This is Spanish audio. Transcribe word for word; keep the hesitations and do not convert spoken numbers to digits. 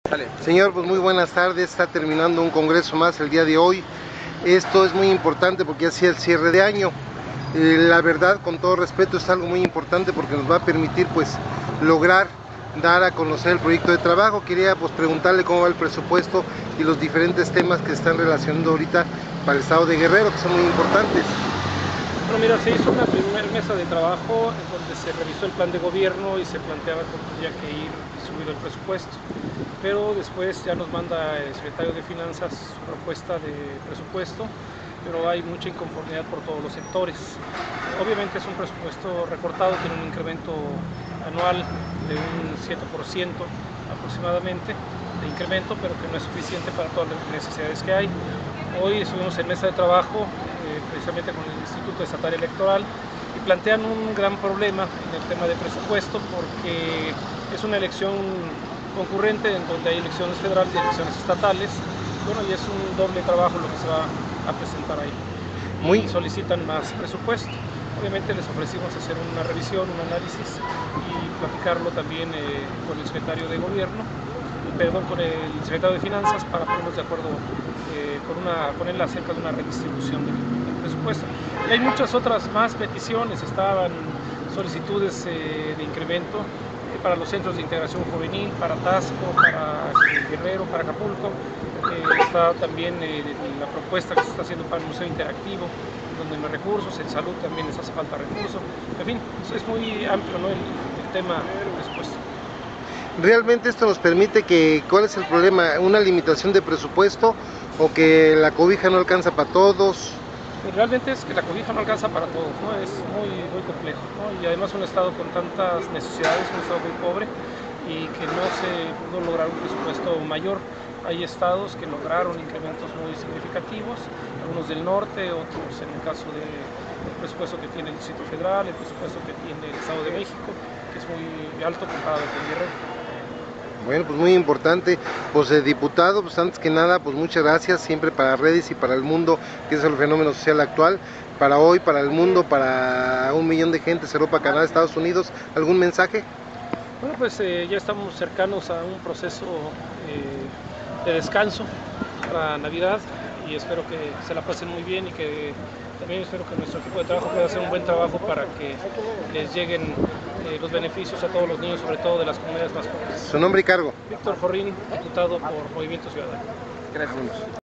Dale. Señor, pues muy buenas tardes. Está terminando un congreso más el día de hoy. Esto es muy importante porque así el cierre de año. Eh, la verdad, con todo respeto, es algo muy importante porque nos va a permitir pues lograr dar a conocer el proyecto de trabajo. Quería pues preguntarle cómo va el presupuesto y los diferentes temas que se están relacionando ahorita para el estado de Guerrero, que son muy importantes. Bueno, mira, se hizo una primera mesa de trabajo en donde se revisó el plan de gobierno y se planteaba cómo tendría que ir distribuido el presupuesto. Pero después ya nos manda el secretario de Finanzas su propuesta de presupuesto, pero hay mucha inconformidad por todos los sectores. Obviamente es un presupuesto recortado, tiene un incremento anual de un siete por ciento aproximadamente de incremento, pero que no es suficiente para todas las necesidades que hay. Hoy estuvimos en mesa de trabajo eh, precisamente con el Instituto Estatal Electoral y plantean un gran problema en el tema de presupuesto porque es una elección concurrente en donde hay elecciones federales y elecciones estatales. Bueno, y es un doble trabajo lo que se va a presentar ahí. Muy... Y solicitan más presupuesto. Obviamente les ofrecimos hacer una revisión, un análisis y platicarlo también eh, con el secretario de Gobierno, perdón, con el secretario de Finanzas para ponernos de acuerdo eh, con una, ponerla acerca de una redistribución del, del presupuesto. Y hay muchas otras más peticiones, estaban solicitudes eh, de incremento eh, para los centros de integración juvenil, para Tasco, para eh, Guerrero, para Acapulco. Eh, está también eh, la propuesta que se está haciendo para el Museo Interactivo, donde no hay recursos, en salud también les hace falta recursos. En fin, es muy amplio, ¿no?, el, el tema del presupuesto. ¿Realmente esto nos permite que, cuál es el problema, una limitación de presupuesto o que la cobija no alcanza para todos? Realmente es que la cobija no alcanza para todos, ¿no? Es muy, muy complejo, ¿no? Y además un estado con tantas necesidades, un estado muy pobre y que no se pudo lograr un presupuesto mayor. Hay estados que lograron incrementos muy significativos, algunos del norte, otros en el caso del presupuesto que tiene el Distrito Federal, el presupuesto que tiene el Estado de México, que es muy alto comparado con Guerrero. Bueno, pues muy importante. Pues eh, diputado, pues antes que nada, pues muchas gracias siempre para Redes y para el mundo, que es el fenómeno social actual, para hoy, para el mundo, para un millón de gentes, Europa, Canadá, Estados Unidos. ¿Algún mensaje? Bueno, pues eh, ya estamos cercanos a un proceso eh, de descanso para Navidad y espero que se la pasen muy bien y que también espero que nuestro equipo de trabajo pueda hacer un buen trabajo para que les lleguen eh, los beneficios a todos los niños, sobre todo de las comunidades más pobres. ¿Su nombre y cargo? Víctor Jorrín, diputado por Movimiento Ciudadano. Gracias.